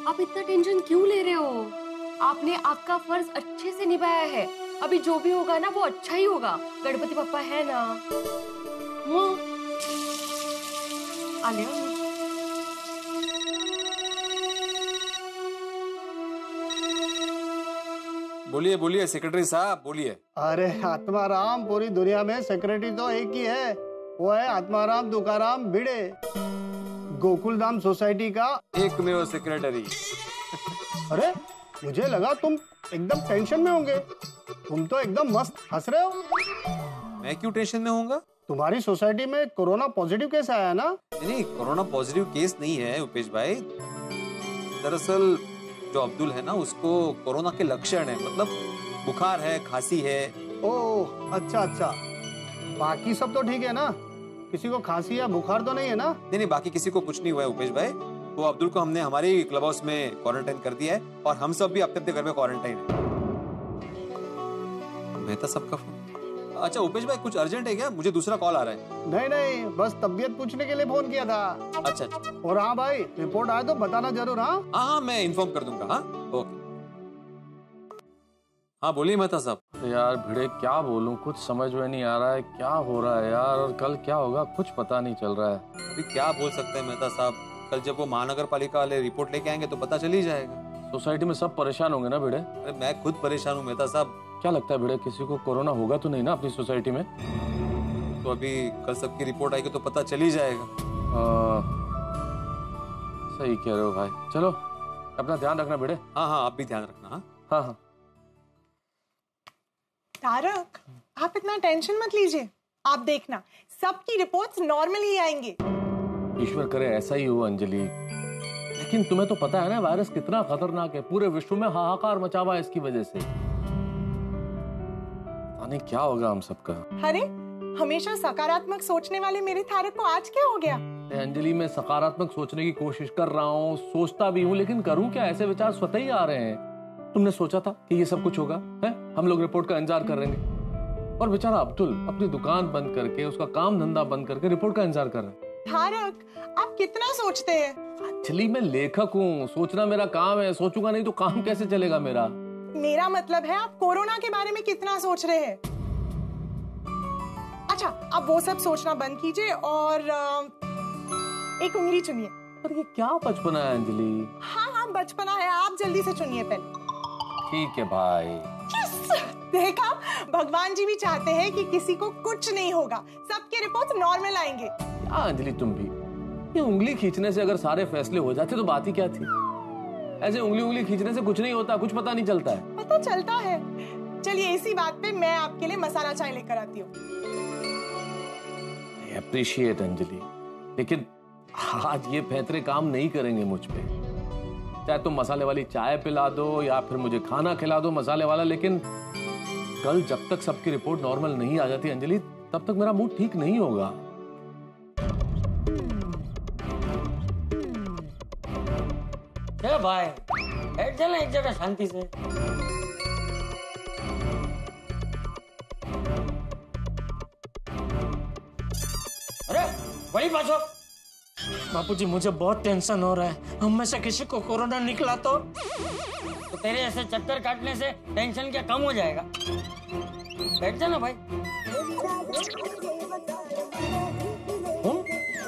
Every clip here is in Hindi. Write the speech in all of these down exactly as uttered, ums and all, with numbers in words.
आप इतना टेंशन क्यों ले रहे हो? आपने आपका फर्ज अच्छे से निभाया है। अभी जो भी होगा ना वो अच्छा ही होगा। गणपति बप्पा है ना। आ ले। बोलिए बोलिए सेक्रेटरी साहब बोलिए। अरे आत्माराम, पूरी दुनिया में सेक्रेटरी तो एक ही है, वो है आत्माराम तुकाराम भिड़े, गोकुलधाम सोसाइटी का एकमेव सेक्रेटरी। अरे मुझे लगा तुम एकदम टेंशन में होंगे, तुम तो एकदम मस्त हंस रहे हो। मैं क्यों टेंशन में होऊंगा? तुम्हारी सोसाइटी में कोरोना पॉजिटिव केस आया ना? नहीं नहीं, कोरोना पॉजिटिव केस नहीं है उपेश भाई। दरअसल जो अब्दुल है ना उसको कोरोना के लक्षण है, मतलब बुखार है, खांसी है। ओह अच्छा अच्छा, बाकी सब तो ठीक है ना? किसी को खांसी या बुखार तो नहीं है ना? नहीं नहीं, बाकी किसी को कुछ नहीं हुआ है उपेश भाई। वो अब्दुल को हमने हमारे क्लब हाउस में क्वारंटाइन कर दिया है और हम सब भी अपने अपने घर में क्वारंटाइन है। मेहता साहब का फोन। अच्छा उपेश भाई कुछ अर्जेंट है क्या? मुझे दूसरा कॉल आ रहा है। नहीं नहीं, बस तबीयत पूछने के लिए फोन किया था। अच्छा अच्छा। और हाँ भाई, रिपोर्ट आए तो बताना जरूर। हाँ हाँ हाँ मैं इन्फॉर्म कर दूंगा। हाँ ओके। हाँ बोलिए मेहता साहब। यार भिड़े क्या बोलूं, कुछ समझ में नहीं आ रहा है क्या हो रहा है यार, और कल क्या होगा कुछ पता नहीं चल रहा है। अभी क्या बोल सकते हैं मेहता साहब, कल जब वो महानगर पालिका वाले रिपोर्ट लेके आएंगे तो पता चल ही जाएगा। सोसाइटी में सब परेशान होंगे ना भिड़े? अरे मैं खुद परेशान हूँ मेहता साहब। क्या लगता है भिड़े, किसी को कोरोना होगा तो नहीं ना अपनी सोसाइटी में? तो अभी कल सबकी रिपोर्ट आएगी तो पता चल ही जाएगा। आ, सही कह रहे हो भाई। चलो अपना ध्यान रखना भिड़े। हाँ हाँ आप भी ध्यान रखना। हाँ हाँ हाँ। तारक, आप इतना टेंशन मत लीजिए, आप देखना सबकी रिपोर्ट्स नॉर्मल ही आएंगी। ईश्वर करे ऐसा ही हो अंजलि, लेकिन तुम्हें तो पता है ना वायरस कितना खतरनाक है, पूरे विश्व में हाहाकार मचा हुआ है इसकी वजह से। पता नहीं क्या होगा हम सबका। अरे हमेशा सकारात्मक सोचने वाले मेरे तारक को आज क्या हो गया? अंजलि मैं सकारात्मक सोचने की कोशिश कर रहा हूँ, सोचता भी हूँ, लेकिन करूँ क्या? ऐसे विचार स्वतः ही आ रहे हैं। तुमने सोचा था कि ये सब कुछ होगा है? हम लोग रिपोर्ट का इंतजार कर रहेंगे, और बेचारा अब्दुल अपनी दुकान बंद करके, उसका काम धंधा बंद करके रिपोर्ट का इंतजार कर रहा है। तारक आप कितना सोचते हैं? एक्चुअली मैं लेखक हूँ, सोचना मेरा काम है, सोचूंगा नहीं तो काम कैसे चलेगा मेरा? मेरा मतलब है आप कोरोना के बारे में कितना सोच रहे हैं। अच्छा आप वो सब सोचना बंद कीजिए और एक उंगली चुनिए। पर ये क्या बचपना है अंजलि? हाँ हाँ बचपना है, आप जल्दी से चुनिए पहले। ठीक है भाई। yes! देखा, भगवान जी भी चाहते हैं कि किसी को कुछ नहीं होगा, सबके रिपोर्ट्स नॉर्मल आएंगे। क्या अंजलि तुम भी, ये उंगली खींचने से अगर सारे फैसले हो जाते तो बात ही क्या थी? ऐसे उंगली उंगली खींचने से कुछ नहीं होता, कुछ पता नहीं चलता है। पता चलता है। चलिए इसी बात पे मैं आपके लिए मसाला चाय लेकर आती हूँ। आई अप्रिशिएट अंजलि, लेकिन आज ये फैतरे काम नहीं करेंगे मुझ पे। चाहे तुम मसाले वाली चाय पिला दो या फिर मुझे खाना खिला दो मसाले वाला, लेकिन कल जब तक सबकी रिपोर्ट नॉर्मल नहीं आ जाती अंजलि, तब तक मेरा मूड ठीक नहीं होगा। ए भाई बैठ जा ना एक जगह शांति से। अरे वही बाजो। बापूजी मुझे बहुत टेंशन हो रहा है, हम में से किसी को कोरोना निकला तो तो तेरे ऐसे चक्कर काटने से टेंशन क्या कम हो जाएगा? बैठ जा ना भाई। फोन?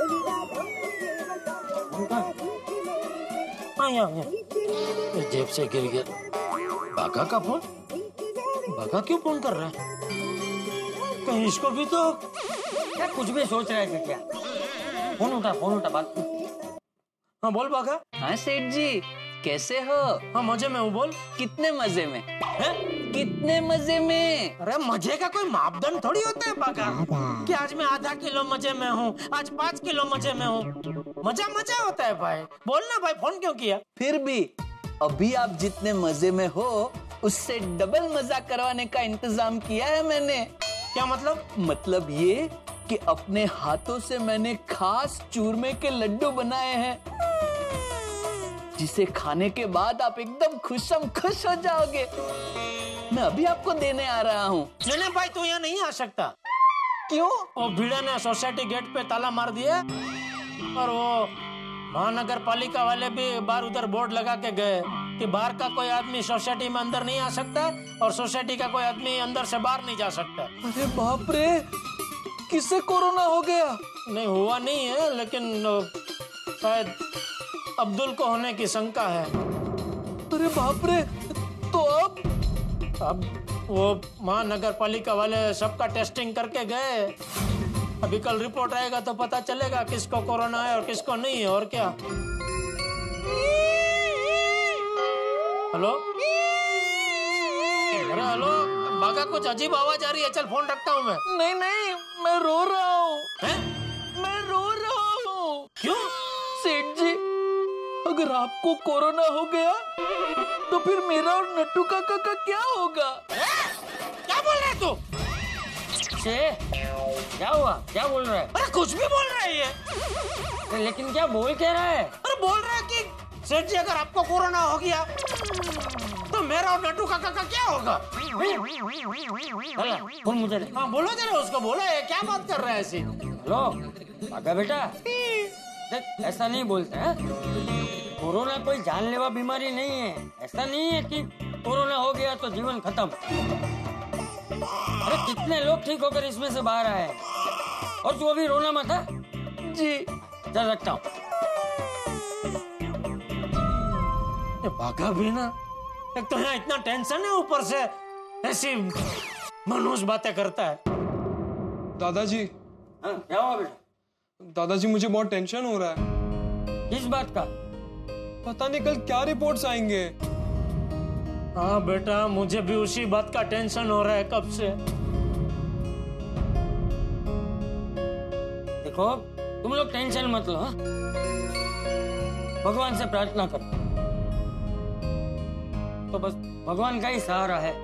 हाँ यहाँ यहाँ जेब से गिर गया। बाघा का फोन? बाघा क्यों फोन कर रहा है? कहीं इसको भी तो क्या कुछ भी सोच रहा है क्या? फोन उठा फोन उठा बात। हाँ बोल बाघा। हाँ सेठ जी कैसे हो? हाँ मजे में हूँ। बोल। कितने मजे में है? कितने मजे में? अरे मजे का कोई मापदंड थोड़ी होता है बाघा कि आज मैं आधा किलो मजे में हूँ, आज पाँच किलो मजे में हूँ। मजा मजा होता है भाई। बोल ना भाई, फोन क्यों किया? फिर भी अभी आप जितने मजे में हो उससे डबल मजा करवाने का इंतजाम किया है मैंने। क्या मतलब? मतलब ये कि अपने हाथों से मैंने खास चूरमे के लड्डू बनाए हैं, जिसे खाने के बाद आप एकदम खुशम खुश हो जाओगे। मैं अभी आपको देने आ रहा हूँ। नहीं नहीं भाई तू यहाँ नहीं आ सकता। क्यों? वो भिड़े ने सोसाइटी गेट पे ताला मार दिया और वो महानगर पालिका वाले भी बाहर उधर बोर्ड लगा के गए कि बाहर का कोई आदमी सोसाइटी में अंदर नहीं आ सकता और सोसाइटी का कोई आदमी अंदर से बाहर नहीं जा सकता। अरे बाप रे, किससे कोरोना हो गया? नहीं हुआ नहीं है, लेकिन शायद अब्दुल को होने की शंका है। अरे बाप रे, तो अब अब वो महानगर पालिका वाले सबका टेस्टिंग करके गए। अभी कल रिपोर्ट आएगा तो पता चलेगा किसको कोरोना है और किसको नहीं है। और क्या? हेलो, अरे हेलो, बागा कुछ अजीब आवाज आ रही है, चल फोन रखता हूँ मैं। नहीं नहीं, मैं रो रहा हूँ। मैं रो रहा हूँ। क्यों? सेठ जी, अगर आपको कोरोना हो गया तो फिर मेरा और नट्टू काका का क्या होगा? क्या बोल रहा है तू? क्या हुआ? क्या बोल रहा है? अरे कुछ भी बोल रहा है ये। लेकिन क्या बोल क्या रहा है? अरे बोल रहा है कि सेठ जी अगर आपको कोरोना हो गया तो मेरा और नट्टू काका का क्या होगा? बोल मुझे। हाँ बोलो जरा उसको, बोलो ये क्या बात कर रहा है ऐसी। हेलो काका बेटा, देख ऐसा नहीं बोलते हैं। कोरोना कोई जानलेवा बीमारी नहीं है। ऐसा नहीं है कि कोरोना हो गया तो जीवन खत्म। अरे कितने लोग ठीक होकर इसमें से बाहर आए, और तू अभी रोना मत है जी। चल रखता हूँ। भागा भी ना, एक तो यहाँ इतना टेंशन है, ऊपर से ऐसी मनुष्य बातें करता है। दादाजी। हाँ, क्या हुआ बेटा? दादाजी मुझे बहुत टेंशन हो रहा है। किस बात का? पता नहीं कल क्या रिपोर्ट्स आएंगे। हाँ बेटा, मुझे भी उसी बात का टेंशन हो रहा है कब से। देखो तुम लोग टेंशन मत लो, हाँ? भगवान से प्रार्थना करो, तो बस भगवान का ही सहारा है।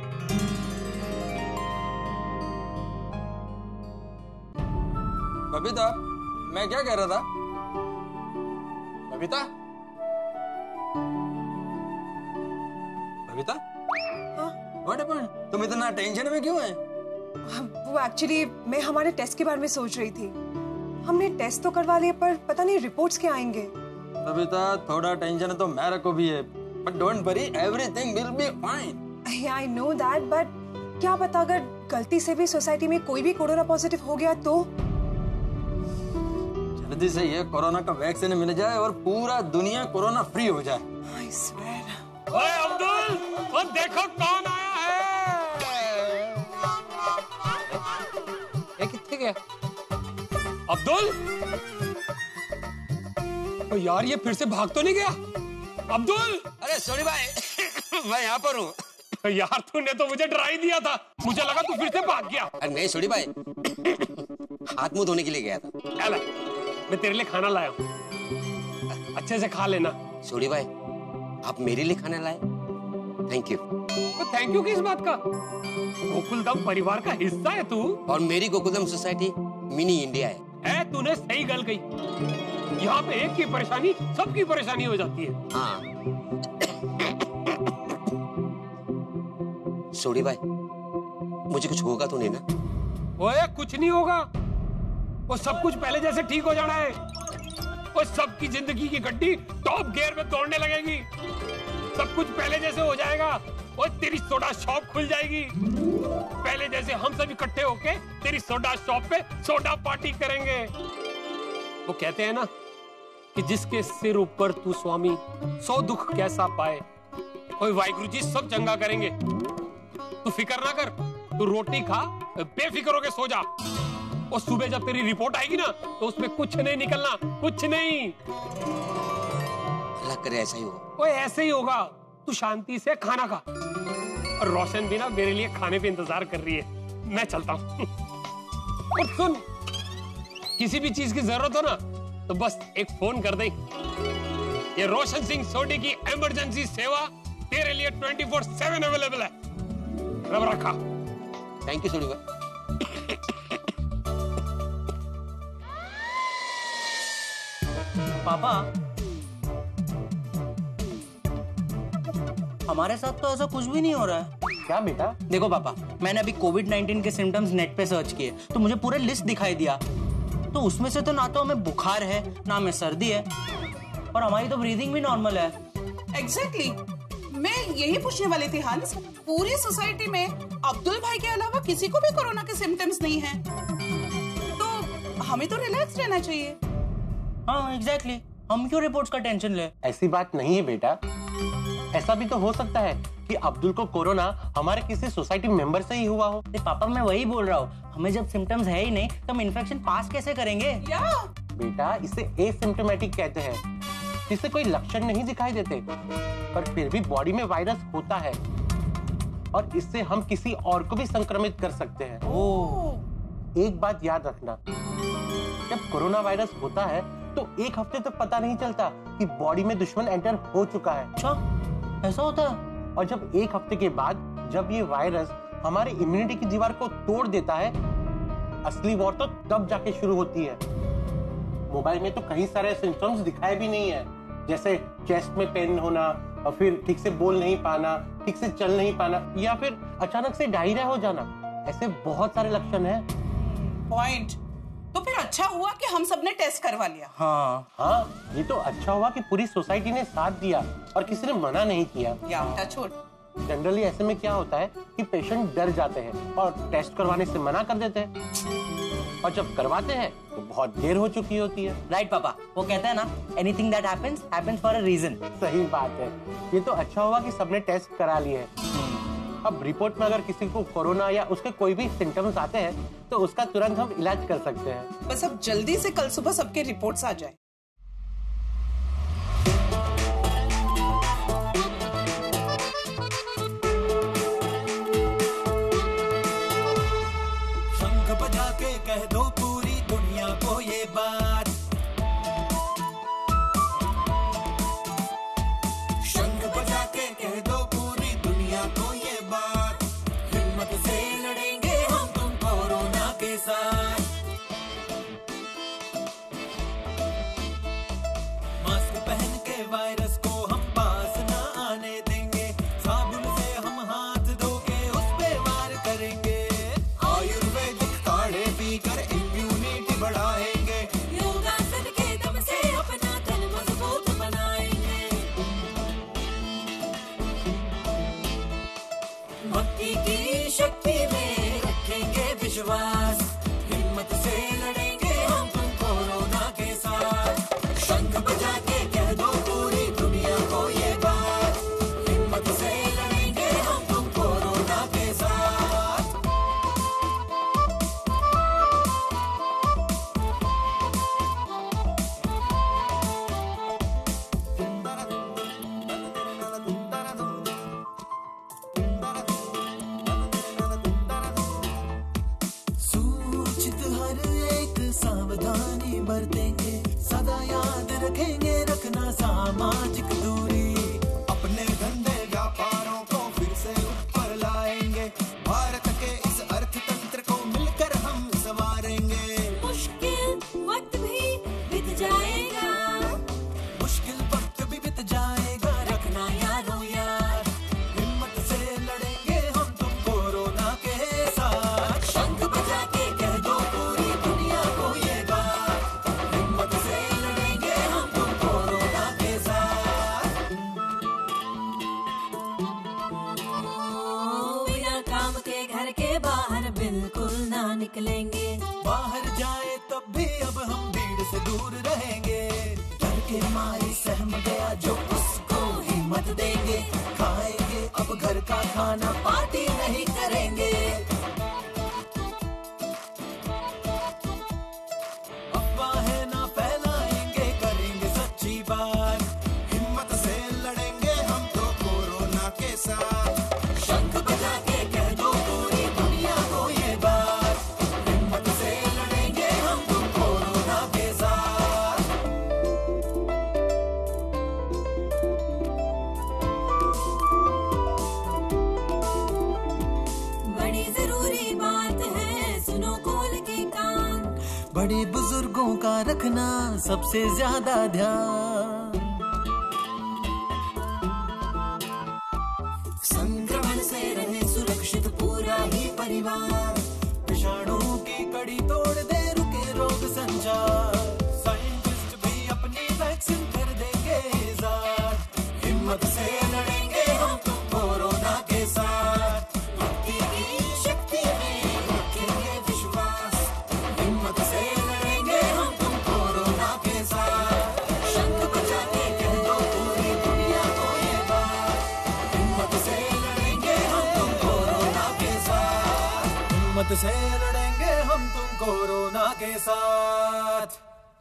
बबीता, मैं क्या कह रहा था? Babita, Babita, what happened? तुम इतना टेंशन में क्यों है? वो एक्चुअली मैं हमारे टेस्ट के बारे में सोच रही थी। हमने टेस्ट तो करवा लिए, पर पता नहीं रिपोर्ट्स क्या आएंगे। बबीता, थोड़ा टेंशन तो मेरे को भी है, but don't worry, everything will be fine. I know that, but क्या पता अगर गलती से भी सोसाइटी में कोई भी कोरोना पॉजिटिव हो गया तो? जल्दी से ये कोरोना का वैक्सीन मिल जाए और पूरा दुनिया कोरोना फ्री हो जाए। I swear. ओए अब्दुल, वो देखो कौन आया है। ये कितने गया? अब्दुल, ओ यार ये फिर से भाग तो नहीं गया? अब्दुल! अरे सोनी भाई, मैं यहाँ पर हूँ। यार तूने तो मुझे डरा ही दिया था, मुझे लगा तू फिर से भाग गया। अरे नहीं सोनी भाई, हाथ मुंह धोने के लिए गया था। चल, मैं तेरे लिए खाना लाया हूँ, अच्छे से खा लेना। सोनी भाई, आप मेरे लिए खाना लाए, थैंक यू। तो थैंक यू किस बात का? गोकुलधाम परिवार का हिस्सा है तू। और मेरी गोकुलधाम सोसाइटी मिनी इंडिया है। है, तूने सही गल कही। यहाँ पे एक की परेशानी सबकी परेशानी हो जाती है। हाँ सोनी भाई, मुझे कुछ होगा तो नहीं ना? ओए कुछ नहीं होगा, वो सब कुछ पहले जैसे ठीक हो जाना है। वो सबकी जिंदगी की गड्डी टॉप गियर में दौड़ने लगेगी, सब कुछ पहले जैसे हो जाएगा। वो तेरी सोडा शॉप खुल जाएगी, पहले जैसे हम सब इकट्ठे होके तेरी सोडा शॉप पे सोडा पार्टी करेंगे। वो कहते हैं ना कि जिसके सिर ऊपर तू स्वामी, सौ दुख कैसा पाए। ओए वाहिगुरु जी सब चंगा करेंगे, तू फिक्र ना कर, तू रोटी खा, बेफिक्र होके सो जा। और सुबह जब तेरी रिपोर्ट आएगी ना तो उसमें कुछ नहीं निकलना, कुछ नहीं। अल्लाह करे ऐसा ही होगा। ओए ऐसे ही होगा, तू शांति से खाना खा। और रोशन भी ना मेरे लिए खाने पे इंतजार कर रही है, मैं चलता हूँ। और सुन, किसी भी चीज की जरूरत हो ना तो बस एक फोन कर दे। ये रोशन सिंह सोडी की इमरजेंसी सेवा तेरे लिए ट्वेंटी फोर सेवन अवेलेबल है। रब रखा। थैंक यू सोनी भाई। पापा, हमारे साथ तो ऐसा कुछ भी नहीं हो रहा है। क्या बेटा? देखो पापा, मैंने अभी कोविड नाइनटीन के सिम्टम्स नेट पे सर्च किए तो मुझे पूरा लिस्ट दिखाई दिया। तो उसमें से तो ना तो हमें बुखार है ना हमें सर्दी है, और हमारी तो ब्रीदिंग भी नॉर्मल है। Exactly exactly. मैं यही पूछने वाली थी हंस, पूरी सोसाइटी में अब्दुल भाई के अलावा किसी को भी कोरोना के सिम्टम्स नहीं है, तो हमें तो रिलैक्स रहना चाहिए। हाँ एग्जैक्टली exactly. हम क्यों रिपोर्ट्स का टेंशन ले? ऐसी बात नहीं है बेटा, ऐसा भी तो हो सकता है कि अब्दुल को कोरोना हमारे किसी सोसाइटी मेंबर से ही हुआ हो। पापा मैं वही बोल रहा हूँ, हमें जब सिम्टम्स है ही नहीं तो हम इन्फेक्शन पास कैसे करेंगे? या बेटा इसे एसिम्प्टोमेटिक कहते हैं, जिससे कोई लक्षण नहीं दिखाई देते पर फिर भी बॉडी में वायरस होता है और इससे हम किसी और को भी संक्रमित कर सकते हैं। ओह। एक बात याद रखना, जब कोरोना वायरस होता है तो एक हफ्ते तक पता नहीं चलता कि बॉडी में दुश्मन एंटर हो चुका है। अच्छा ऐसा होता है? और जब एक हफ्ते के बाद जब ये वायरस हमारे इम्यूनिटी की दीवार को तोड़ देता है, असली वॉर तो तब जाके शुरू होती है। मोबाइल में तो कई सारे सिम्टम्स दिखाए भी नहीं है, जैसे चेस्ट में पेन होना और फिर ठीक से बोल नहीं पाना, ठीक से चल नहीं पाना, या फिर अचानक से डायरिया हो जाना। ऐसे बहुत सारे लक्षण हैं। पॉइंट। तो फिर अच्छा हुआ कि हम सबने टेस्ट करवा लिया। हाँ हाँ, ये तो अच्छा हुआ कि पूरी सोसाइटी ने साथ दिया और किसी ने मना नहीं किया। या टचवुड। जनरली ऐसे में क्या होता है कि पेशेंट डर जाते हैं और टेस्ट करवाने से मना कर देते हैं, और जब करवाते हैं तो बहुत देर हो चुकी होती है। राइट पापा, वो कहते हैं ना, anything that happens happens for a reason. सही बात है, ये तो अच्छा हुआ कि सबने टेस्ट करा लिए हैं। अब रिपोर्ट में अगर किसी को कोरोना या उसके कोई भी सिम्टम्स आते हैं तो उसका तुरंत हम इलाज कर सकते हैं। बस अब जल्दी से कल सुबह सबके रिपोर्ट्स आ जाए। शंख बजा के कह दो पूरी दुनिया को ये बात, शंख बजा के कह दो पूरी दुनिया को ये बात, हिम्मत से लड़ेंगे हम तुम कोरोना के साथ। मास्क पहन के वायरस को हम पास ना आने देंगे, साबुन से हम हाथ धो के उस पे वार करेंगे, आयुर्वेदिक काढ़े पीकर इम्यूनिटी बढ़ाएंगे, योगासन के दम से अपना तन मजबूत बनाएंगे, भक्ति की शक्ति में रखेंगे विश्वास, हिम्मत से लड़ेंगे हम तुम कोरोना के साथ। शंख बजा के कह दो पूरी दुनिया को ये बात, हिम्मत से लड़ेंगे हम तुम कोरोना के साथ। सूचित हर एक सावधानी बरतेंगे, सदा याद रखेंगे रखना सामाजिक दूरी, अपने धंधे व्यापारों को फिर से ऊपर लाएंगे, भारत के इस अर्थतंत्र को मिलकर हम संवारेंगे, मुश्किल वक्त भी बीत जाएगा, मुश्किल वक्त भी बीत जाएगा, रखना यारों याद, हिम्मत से लड़ेंगे हम तुम कोरोना के साथ। शंख बजा के कह दो पूरी दुनिया को ये बात, हिम्मत से लड़ेंगे हम तुम कोरोना के साथ। बिना काम के घर के बाहर बिल्कुल ना निकलेंगे, बाहर जाए तब भी अब हम भीड़ से दूर रहेंगे, डर के मारे सहम गया जो उसको हिम्मत देंगे, खाएंगे अब घर का खाना, पार्टी नहीं करेंगे, अफवाहें ना फैलाएंगे, करेंगे सच्ची बात, हिम्मत से लड़ेंगे हम तो कोरोना के साथ। शंख बजा के कह दो पूरी दुनिया को ये बात, हिम्मत से लड़ेंगे हम तुम कोरोना के साथ। बड़ी जरूरी बात है सुनो खोल के कान, बड़े बुजुर्गों का रखना सबसे ज्यादा ध्यान, संक्रमण से रहे सुरक्षित पूरा ही परिवार, विषाणु की कड़ी तोड़ दे रुके रोग रोग संचार, साइंटिस्ट भी अपनी वैक्सीन कर देंगे इजाद। हिम्मत से लड़ेंगे हम तुम कोरोना के साथ, भक्ति की शक्ति में रखेंगे विश्वास। हिम्मत से लड़ेंगे हम तुम कोरोना के साथ, शंख बजा के कह दो पूरी दुनिया को ये बात। हिम्मत से लड़ेंगे हम तुम कोरोना के साथ, हिम्मत से लड़ेंगे हम तुम कोरोना के साथ।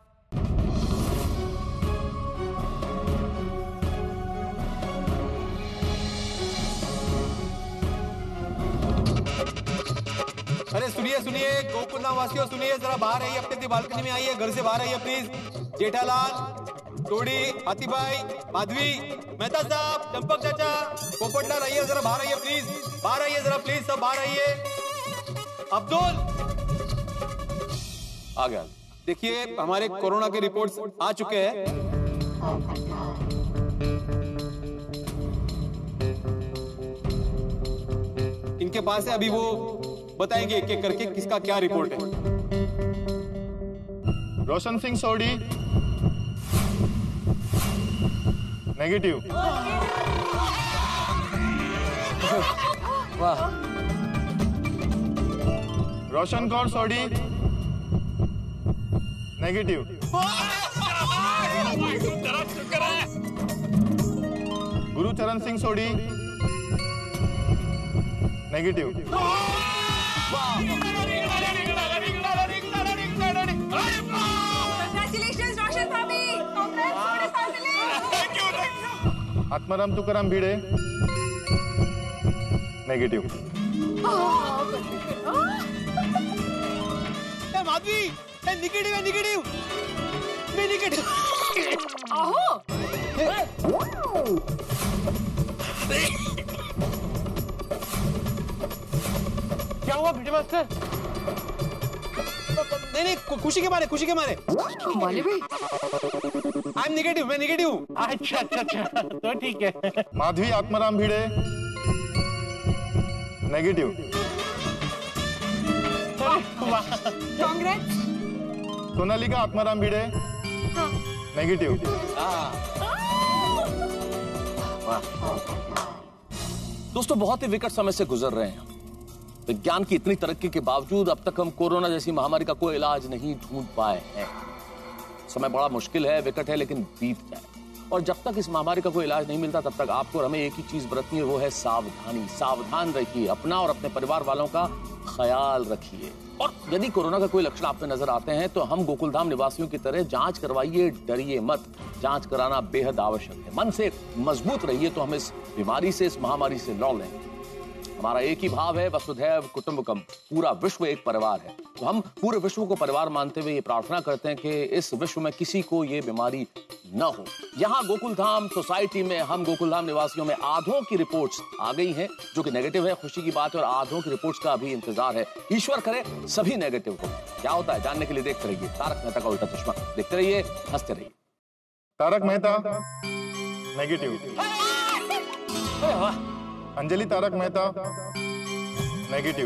अरे सुनिए सुनिए गोकुलधाम वासियों सुनिए, जरा बाहर आइए, अपनी बालकनी में आइए, घर से बाहर आइए प्लीज। जेठालाल, टोडी, हाथीभाई, माधवी, मेहता साहब, चंपक चाचा, पोपटलाल, आइए जरा बाहर आइए प्लीज, बाहर आइए जरा प्लीज, सब बाहर आइए। अब्दुल आ गया। देखिए हमारे कोरोना के रिपोर्ट्स आ चुके हैं। इनके पास है, अभी वो बताएंगे एक एक करके किसका क्या रिपोर्ट है। रोशन सिंह सोडी नेगेटिव। वाह। Roshan Kaur Sodhi negative. Gurucharan Singh Sodhi negative. Atmaram Tukaram Bhide negative. Madhavi negative है, निगेटिव मैं निगेटिव। आहो क्या हुआ भिड़े मास्टर? नहीं नहीं खुशी के मारे, खुशी के मारे। माले भाई आई एम निगेटिव, मैं निगेटिव। अच्छा अच्छा अच्छा तो ठीक है। Madhavi Atmaram Bhide negative. Congrats. Sonalika Atmaram Bhide negative. दोस्तों बहुत ही विकट समय से गुजर रहे हैं। विज्ञान की इतनी तरक्की के बावजूद अब तक हम कोरोना जैसी महामारी का कोई इलाज नहीं ढूंढ पाए हैं। समय बड़ा मुश्किल है, विकट है, लेकिन बीत जाए। और जब तक इस महामारी का कोई इलाज नहीं मिलता तब तक आपको और हमें एक ही चीज बरतनी है, वो है सावधानी। सावधान रहिए, अपना और अपने परिवार वालों का ख्याल रखिए। और यदि कोरोना का कोई लक्षण आप में नजर आते हैं तो हम गोकुलधाम निवासियों की तरह जांच करवाइए, डरिए मत। जांच कराना बेहद आवश्यक है। मन से मजबूत रहिए तो हम इस बीमारी से, इस महामारी से लड़ लेंगे। हमारा एक ही भाव है, वसुधैव कुटुंबकम। पूरा विश्व एक परिवार है। तो हम पूरे विश्व को परिवार मानते हुए ये प्रार्थना करते हैं कि इस विश्व में किसी को ये बीमारी न हो। यहाँ गोकुलधाम सोसाइटी में हम गोकुलधाम निवासियों में आधों की रिपोर्ट्स आ गई हैं जो कि नेगेटिव है। खुशी की बात है। और आधों की रिपोर्ट्स का अभी इंतजार है। ईश्वर करे सभी नेगेटिव हो। क्या होता है जानने के लिए देखते रहिए तारक मेहता का उल्टा चश्मा। देखते रहिए, हंसते रहिए। Tarak Mehta negative. Anjali Tarak Mehta negative.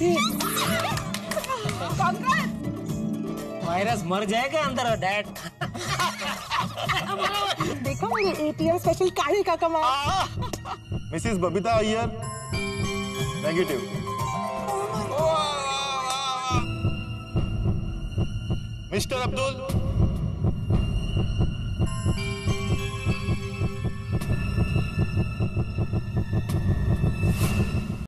Virus मर जाएगा अंदर डैड। देखो मेरे एटीएम स्पेशल काढ़े का कमाल। Mrs Babita Iyer negative. Mr Abdul